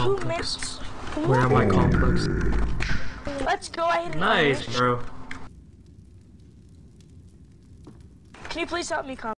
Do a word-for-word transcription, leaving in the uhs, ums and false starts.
complex. We're at my complex. Let's go ahead and Nice, bro. Can you please help me come?